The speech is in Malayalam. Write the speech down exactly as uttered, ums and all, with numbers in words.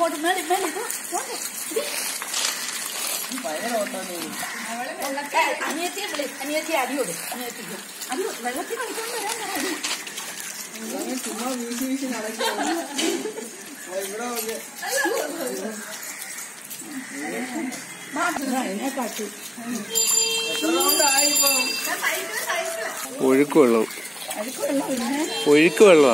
അങ്ങോട്ട് മേടി മേടി അനിയത്തിയെ വിളി അനിയത്തിയെ അടി കൊടുക്കും അനിയത്തിക്ക് അടി വെള്ളത്തിൽ കളിക്കാൻ വരാൻ അടി ചുമ്മാ വീശി വീശി നടക്കുക അതിനെ കാട്ടി ഒഴുക്ക് വെള്ളം അഴുക്ക് വെള്ളം ഒഴുക്ക് വെള്ളം